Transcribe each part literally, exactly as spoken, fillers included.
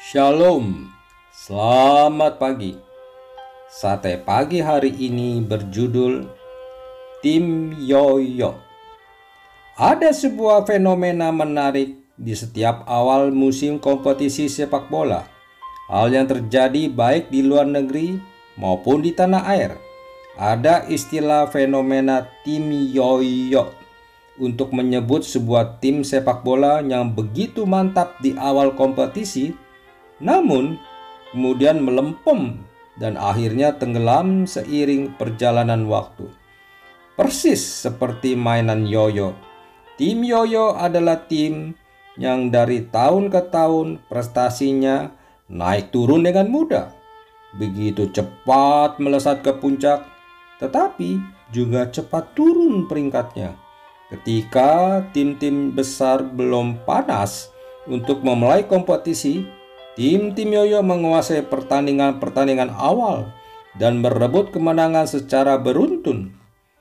Shalom, selamat pagi. Sate pagi hari ini berjudul Tim Yoyo. Ada sebuah fenomena menarik di setiap awal musim kompetisi sepak bola. Hal yang terjadi baik di luar negeri maupun di tanah air. Ada istilah fenomena tim yoyo untuk menyebut sebuah tim sepak bola yang begitu mantap di awal kompetisi, namun kemudian melempem dan akhirnya tenggelam seiring perjalanan waktu. Persis seperti mainan yoyo, tim yoyo adalah tim yang dari tahun ke tahun prestasinya naik turun dengan mudah. Begitu cepat melesat ke puncak, tetapi juga cepat turun peringkatnya ketika tim-tim besar belum panas untuk memulai kompetisi. Tim-tim yoyo menguasai pertandingan-pertandingan awal dan merebut kemenangan secara beruntun.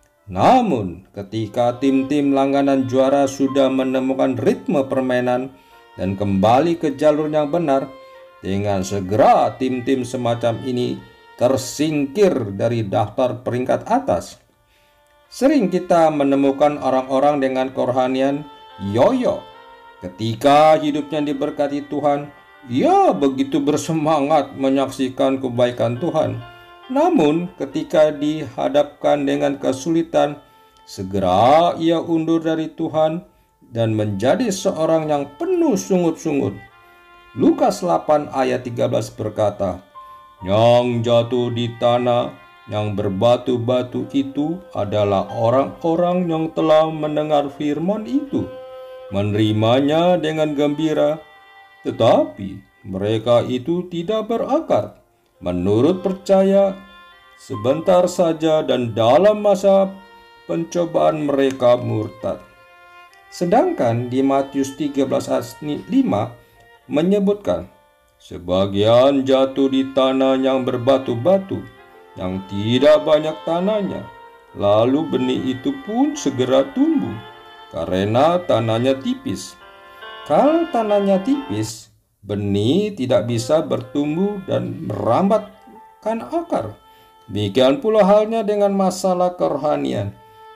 Namun, ketika tim-tim langganan juara sudah menemukan ritme permainan dan kembali ke jalur yang benar, dengan segera tim-tim semacam ini tersingkir dari daftar peringkat atas. Sering kita menemukan orang-orang dengan kerohanian yoyo. Ketika hidupnya diberkati Tuhan, ia begitu bersemangat menyaksikan kebaikan Tuhan. Namun ketika dihadapkan dengan kesulitan, segera ia undur dari Tuhan dan menjadi seorang yang penuh sungut-sungut. Lukas delapan ayat tiga belas berkata, "Yang jatuh di tanah yang berbatu-batu itu adalah orang-orang yang telah mendengar firman itu, menerimanya dengan gembira, tetapi mereka itu tidak berakar. Menurut percaya, sebentar saja dan dalam masa pencobaan mereka murtad." Sedangkan di Matius tiga belas ayat lima menyebutkan, "Sebagian jatuh di tanah yang berbatu-batu, yang tidak banyak tanahnya. Lalu benih itu pun segera tumbuh, karena tanahnya tipis." Kalau tanahnya tipis, benih tidak bisa bertumbuh dan merambatkan akar. Demikian pula halnya dengan masalah kerohanian.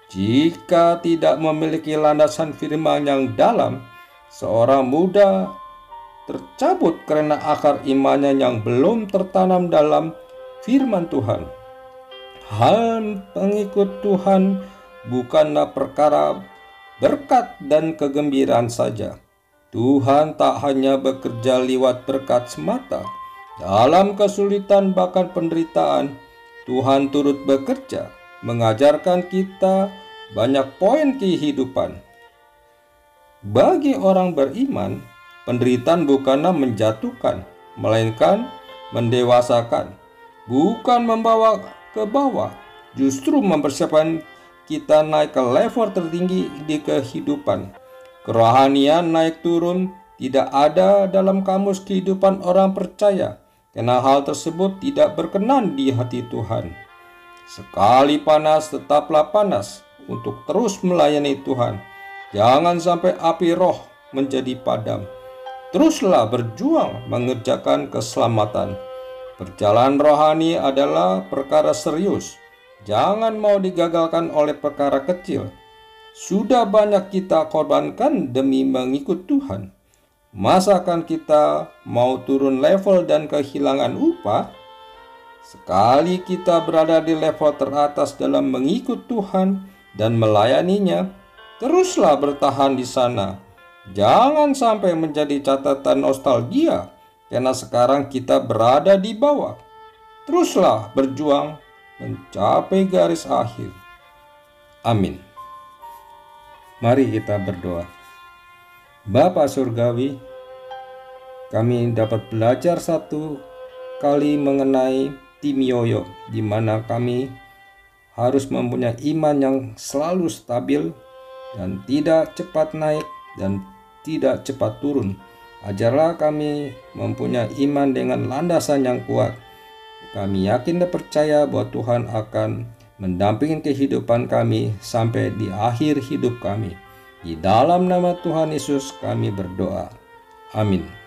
Jika tidak memiliki landasan firman yang dalam, seorang muda tercabut karena akar imannya yang belum tertanam dalam firman Tuhan. Hal pengikut Tuhan bukanlah perkara berkat dan kegembiraan saja. Tuhan tak hanya bekerja lewat berkat semata. Dalam kesulitan bahkan penderitaan, Tuhan turut bekerja, mengajarkan kita banyak poin kehidupan. Bagi orang beriman, penderitaan bukanlah menjatuhkan, melainkan mendewasakan. Bukan membawa ke bawah, justru mempersiapkan kita naik ke level tertinggi di kehidupan. Kerohanian naik turun tidak ada dalam kamus kehidupan orang percaya, karena hal tersebut tidak berkenan di hati Tuhan. Sekali panas, tetaplah panas untuk terus melayani Tuhan. Jangan sampai api roh menjadi padam. Teruslah berjuang mengerjakan keselamatan. Perjalanan rohani adalah perkara serius. Jangan mau digagalkan oleh perkara kecil. Sudah banyak kita korbankan demi mengikut Tuhan. Masakan kita mau turun level dan kehilangan upah? Sekali kita berada di level teratas dalam mengikut Tuhan dan melayaninya, teruslah bertahan di sana. Jangan sampai menjadi catatan nostalgia karena sekarang kita berada di bawah. Teruslah berjuang mencapai garis akhir. Amin. Mari kita berdoa. Bapa Surgawi, kami dapat belajar satu kali mengenai tim yoyo, di mana kami harus mempunyai iman yang selalu stabil dan tidak cepat naik dan tidak cepat turun. Ajarlah kami mempunyai iman dengan landasan yang kuat. Kami yakin dan percaya bahwa Tuhan akan mendampingi kehidupan kami sampai di akhir hidup kami. Di dalam nama Tuhan Yesus kami berdoa. Amin.